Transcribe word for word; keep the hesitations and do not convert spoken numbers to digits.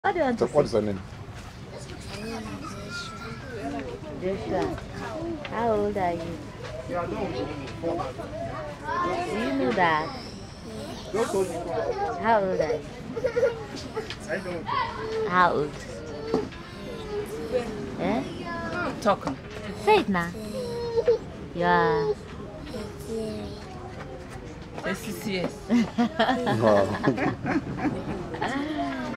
What do you want So to what is say? her name? Joshua. How old are you? Do you know that? How old are you? How old? Eh? Talk. Say it now. You are Six years. No.